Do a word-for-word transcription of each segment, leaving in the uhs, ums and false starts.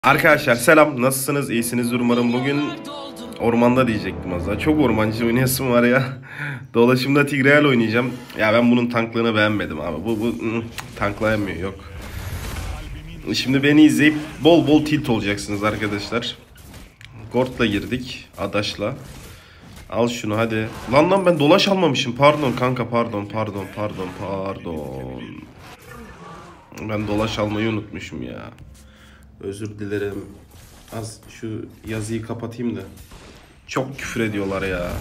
Arkadaşlar selam, nasılsınız? İyisiniz umarım. Bugün ormanda diyecektim az daha. Çok ormancı oynayasım var ya. Dolaşımda Tigreal oynayacağım. Ya ben bunun tanklığını beğenmedim abi. Bu, bu tanklayamıyor, yok. Şimdi beni izleyip bol bol tilt olacaksınız arkadaşlar. Gord'la girdik, Adaş'la. Al şunu hadi. Lan lan ben dolaş almamışım. Pardon kanka, pardon pardon pardon pardon. Ben dolaş almayı unutmuşum ya. Özür dilerim. Az şu yazıyı kapatayım da. Çok küfür ediyorlar ya.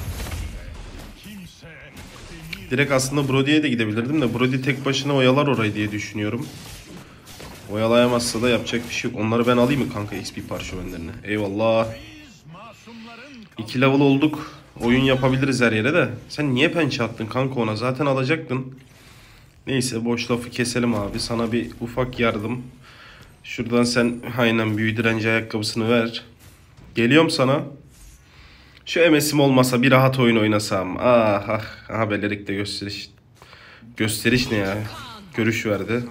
Direkt aslında Brody'ye de gidebilirdim de Brody tek başına oyalar orayı diye düşünüyorum. Oyalayamazsa da yapacak bir şey yok. Onları ben alayım mı kanka, X P parşömenlerini? Eyvallah. iki level olduk. Oyun yapabiliriz her yere de. Sen niye pençe attın kanka ona? Zaten alacaktın. Neyse boş lafı keselim abi. Sana bir ufak yardım. Şuradan sen aynen büyü direnci ayakkabısını ver. Geliyorum sana. Şu M S'im olmasa bir rahat oyun oynasam. Ah ah. Aha Belerik'te gösteriş. Gösteriş ne ya? Görüş verdi.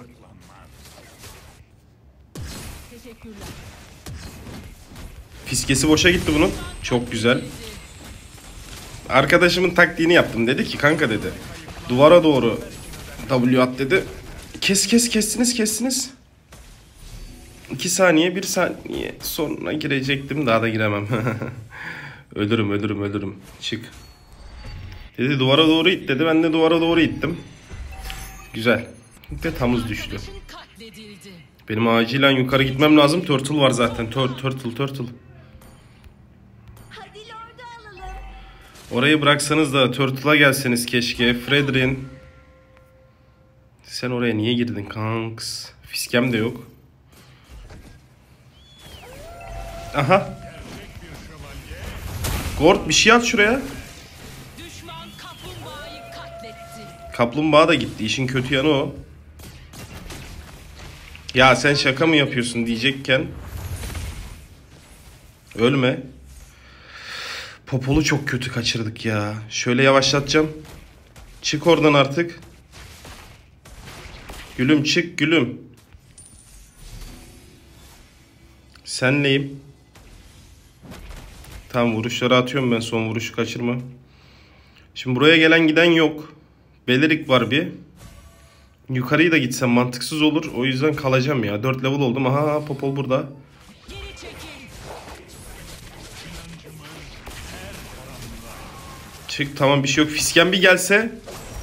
Fiskesi boşa gitti bunun. Çok güzel. Arkadaşımın taktiğini yaptım. Dedi ki kanka dedi. Duvara doğru W at dedi. Kes kes kestiniz kestiniz. iki saniye bir saniye sonra girecektim. Daha da giremem. Ölürüm ölürüm ölürüm. Çık. Dedi duvara doğru it dedi. Ben de duvara doğru ittim. Güzel. Ve tamız düştü. Benim acilen yukarı gitmem lazım. Turtle var zaten. Tur turtle turtle. Orayı bıraksanız da Turtle'a gelseniz keşke. Fredrin. Sen oraya niye girdin kanks? Fiskem de yok. Aha. Gord bir şey at şuraya. Kaplumbağa da gitti. İşin kötü yanı o. Ya sen şaka mı yapıyorsun diyecekken. Ölme. Popolu çok kötü kaçırdık ya. Şöyle yavaşlatacağım. Çık oradan artık. Gülüm çık gülüm. Senleyim. Tam vuruşları atıyorum ben, son vuruşu kaçırma. Şimdi buraya gelen giden yok. Belirik var bir. Yukarıyı da gitsem mantıksız olur. O yüzden kalacağım ya. dört level oldum. Aha Popol burada. Çık tamam, bir şey yok. Fisken bir gelse.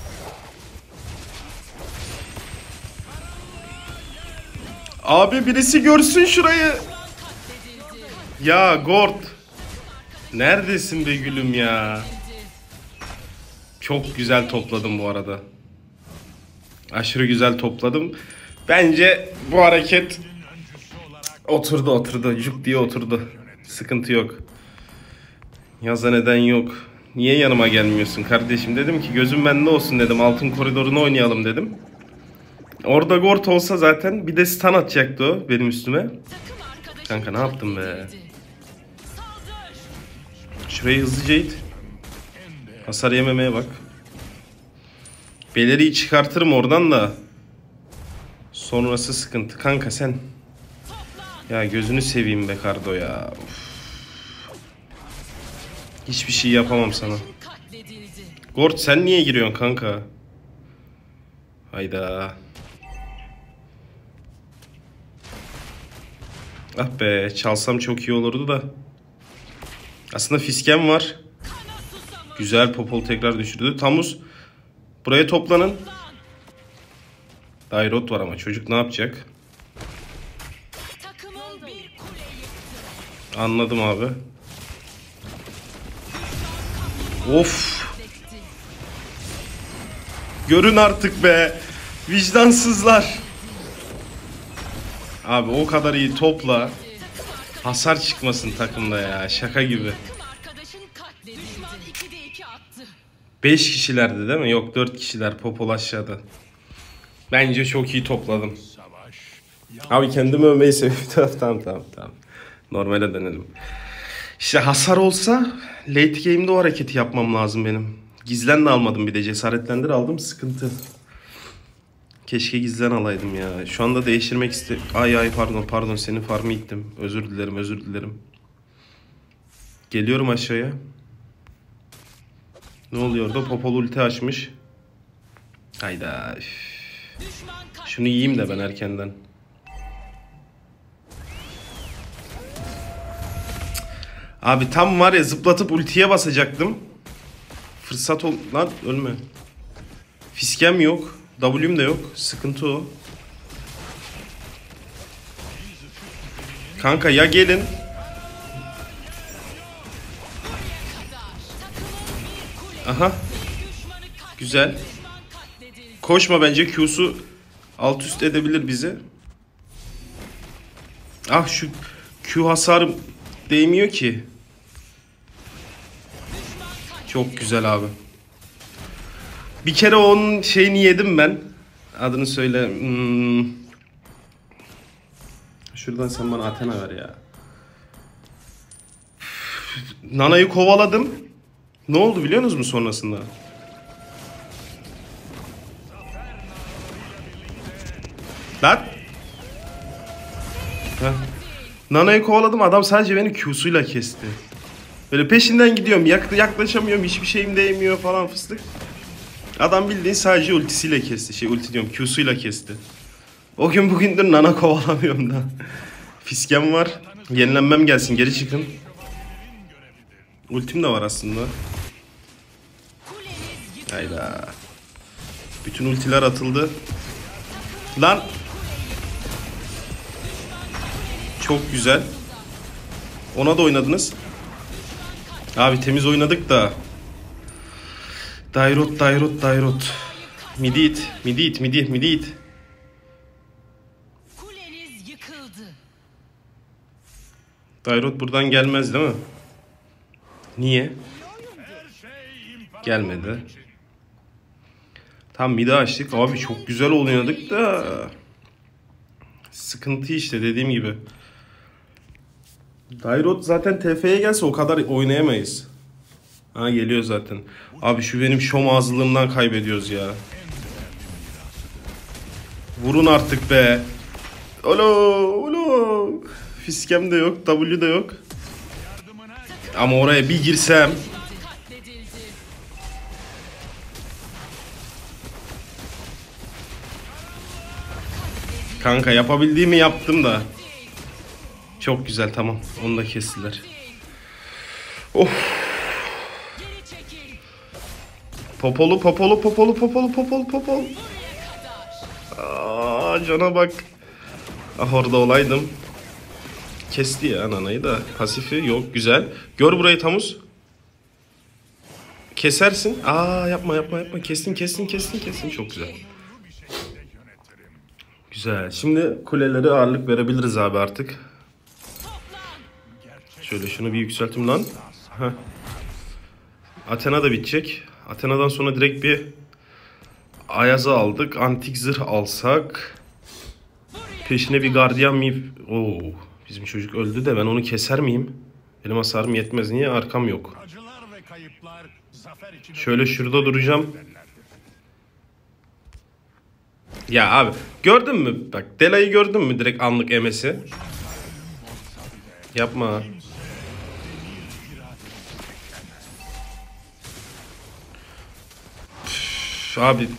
Abi birisi görsün şurayı. Ya Gord. Neredesin be gülüm ya? Çok güzel topladım bu arada. Aşırı güzel topladım. Bence bu hareket oturdu oturdu. Cuk diye oturdu. Sıkıntı yok. Yaza neden yok. Niye yanıma gelmiyorsun kardeşim? Dedim ki gözüm bende olsun dedim. Altın koridorunu oynayalım dedim. Orada Gord olsa zaten bir de stun atacaktı o benim üstüme. Kanka ne yaptım be? Şurayı hızlıca it. Hasar yememeye bak. Beleri'yi çıkartırım oradan da. Sonrası sıkıntı. Kanka sen. Ya gözünü seveyim be Kardo ya. Of. Hiçbir şey yapamam sana. Gord sen niye giriyorsun kanka? Hayda. Ah be, çalsam çok iyi olurdu da. Aslında fiskem var. Güzel, Popol tekrar düşürdü. Tamuz. Buraya toplanın. Dairot var ama çocuk ne yapacak? Anladım abi. Of. Görün artık be. Vicdansızlar. Abi o kadar iyi topla. Hasar çıkmasın takımda ya. Şaka gibi. beş kişilerdi değil mi? Yok dört kişiler. Popol aşağıda. Bence çok iyi topladım. Abi kendimi övmeyi seviyorum. Tamam tamam tamam. Normale dönelim. İşte hasar olsa late game'de o hareketi yapmam lazım benim. Gizlen de almadım, bir de cesaretlendir aldım, sıkıntı. Keşke gizlen alaydım ya. Şu anda değiştirmek iste... Ay ay pardon pardon senin farmı ittim. Özür dilerim özür dilerim. Geliyorum aşağıya. Ne oluyor da Popol ulti açmış. Hayda. Üf. Şunu yiyeyim de ben erkenden. Abi tam var ya zıplatıp ultiye basacaktım. Fırsat ol... Lan ölme. Fiskem yok. W'm de yok. Sıkıntı o. Kanka ya gelin. Aha. Güzel. Koşma bence Q'su alt üst edebilir bizi. Ah şu Q hasarım değmiyor ki. Çok güzel abi. Bir kere onun şeyini yedim ben. Adını söyle. Hmm. Şuradan sen bana Athena ver ya. Nana'yı kovaladım. Ne oldu biliyor musunuz sonrasında? Lan. Heh. Nana'yı kovaladım, adam sadece beni Q'suyla kesti. Böyle peşinden gidiyorum, yak yaklaşamıyorum, hiçbir şeyim değmiyor falan fıstık. Adam bildiğin sadece ultisiyle kesti. Şey ulti diyorum, Q'suyla kesti. O gün bugündür Nana kovalamıyorum da. Fiskem var. Yenilenmem gelsin, geri çıkın. Ultim de var aslında. Hayda. Bütün ultiler atıldı. Lan. Çok güzel. Ona da oynadınız. Abi temiz oynadık da. Dairot, Dairot, Dairot. Midi it, midi it, midi, midi it. Dairot buradan gelmez değil mi? Niye? Gelmedi. Tam midi açtık. Abi çok güzel oynadık da. Sıkıntı işte dediğim gibi. Dairot zaten T F'ye gelse o kadar oynayamayız. Ha geliyor zaten. Abi şu benim şom ağızlığımdan kaybediyoruz ya. Vurun artık be. Olo, olo. Fiskem de yok, W de yok. Ama oraya bir girsem. Kanka yapabildiğimi yaptım da. Çok güzel, tamam. Onu da kestiler. Of. Popolu popolu popolu popolu popolu popolu. Aa, cana bak. Ah orada olaydım. Kesti ya Nana'yı da. Pasifi yok, güzel. Gör burayı Tamuz. Kesersin. Aa yapma yapma yapma. Kestin kestin kestin kestin. Çok güzel. Güzel. Şimdi kulelere ağırlık verebiliriz abi artık. Şöyle şunu bir yükseltim lan. Heh. Athena da bitecek. Athena'dan sonra direkt bir Ayaz'ı aldık. Antik zırh alsak. Peşine bir gardiyan mi? Oo, bizim çocuk öldü de ben onu keser miyim? Benim hasarım yetmez. Niye? Arkam yok. Şöyle şurada duracağım. Ya abi gördün mü? Bak Dela'yı gördün mü? Direkt anlık emesi. Yapma. Üff, abi.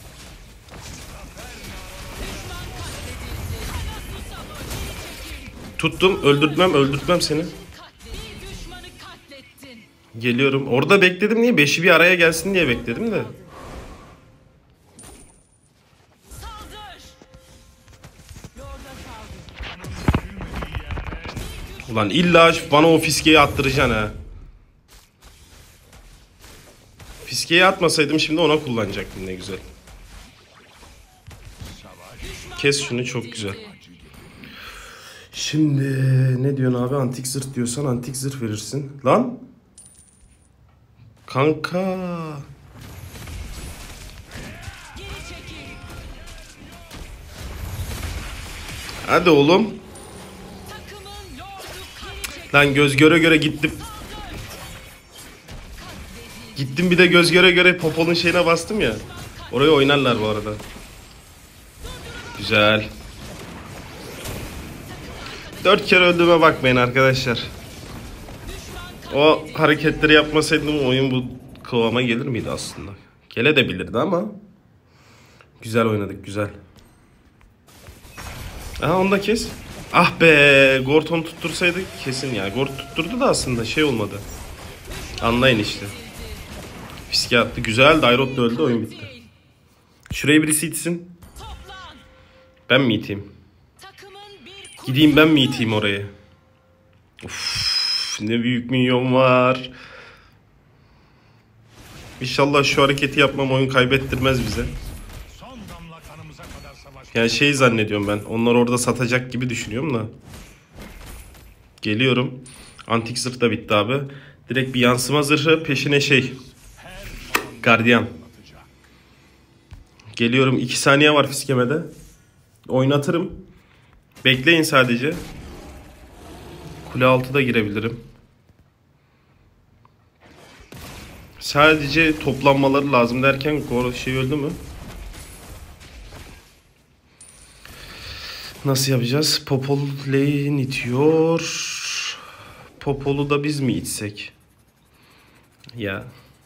Tuttum. Öldürtmem. Öldürtmem seni. Geliyorum. Orada bekledim. Niye? Beşi bir araya gelsin diye bekledim de. Ulan illa bana o fiskeyi attıracaksın ha. Fiskeyi atmasaydım şimdi ona kullanacaktım, ne güzel. Kes şunu, çok güzel. Şimdi ne diyorsun abi? Antik zırh diyorsan antik zırh verirsin. Lan. Kanka. Hadi oğlum. Lan göz göre göre gittim. Gittim bir de göz göre göre Popol'un şeyine bastım ya. Oraya oynarlar bu arada. Güzel. Dört kere öldüğüme bakmayın arkadaşlar. O hareketleri yapmasaydım oyun bu kıvama gelir miydi aslında? Gelebilirdi ama güzel oynadık, güzel. Aha, onu da kes. Ah be, Gorton tuttursaydık kesin ya. Gort tutturdu da aslında şey olmadı. Anlayın işte. Fiske attı. Güzel. Dairot da öldü. Oyun bitti. Şuraya birisi itsin. Ben mi iteyim? Gideyim ben mi iteyim orayı? Uf, ne büyük minyon var. İnşallah şu hareketi yapmam oyun kaybettirmez bize. Yani şey zannediyorum ben. Onlar orada satacak gibi düşünüyorum da. Geliyorum. Antik zırh da bitti abi. Direkt bir yansıma zırhı, peşine şey. Gardiyan. Geliyorum. iki saniye var fiskemede. Oynatırım. Bekleyin sadece. Kule altı da girebilirim. Sadece toplanmaları lazım derken Goro şey öldü mü? Nasıl yapacağız? Popol lane itiyor. Popol'u da biz mi itsek? Ya.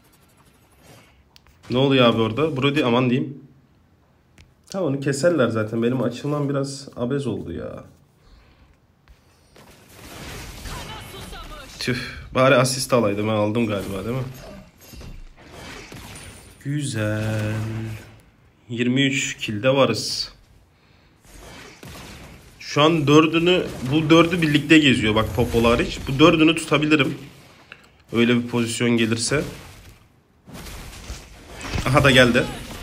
Ne oluyor abi orada? Brody aman diyeyim. Ha, onu keserler zaten. Benim açılmam biraz abez oldu ya. Tüh. Bari asist alaydım. Ben aldım galiba değil mi? Güzel. yirmi üç kilde varız. Şu an dördünü, bu dördü birlikte geziyor. Bak Popol hariç. Bu dördünü tutabilirim. Öyle bir pozisyon gelirse. Aha da geldi.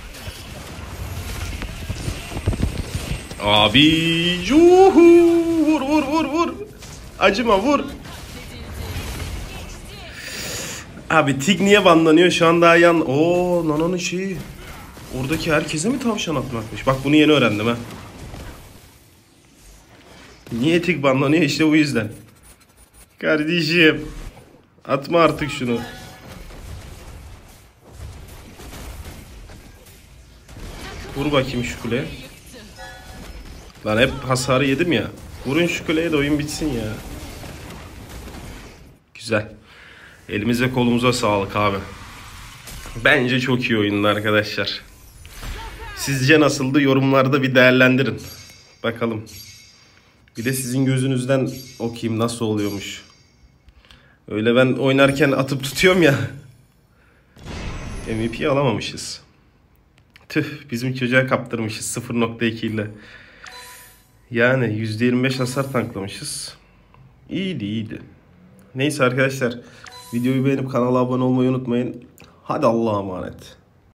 Abi yuhu, vur vur vur vur. Acıma vur. Abi Tig niye banlanıyor? Şu an daha yan. Oo, Nano'nun şeyi. Oradaki herkese mi tavşan atmakmış? Bak bunu yeni öğrendim ha. Niye Tig banlanıyor? İşte bu yüzden. Kardeşim. Atma artık şunu. Vur bakayım şu kuleye. Lan hep hasarı yedim ya. Vurun şu kuleye de oyun bitsin ya. Güzel. Elimize kolumuza sağlık abi. Bence çok iyi oyundu arkadaşlar. Sizce nasıldı? Yorumlarda bir değerlendirin. Bakalım. Bir de sizin gözünüzden okuyayım nasıl oluyormuş. Öyle ben oynarken atıp tutuyorum ya. M V P alamamışız. Tüh, bizim çocuğa kaptırmışız sıfır nokta iki ile. Yani yüzde yirmi beş hasar tanklamışız. İyiydi iyiydi. Neyse arkadaşlar. Videoyu beğenip kanala abone olmayı unutmayın. Hadi Allah'a emanet.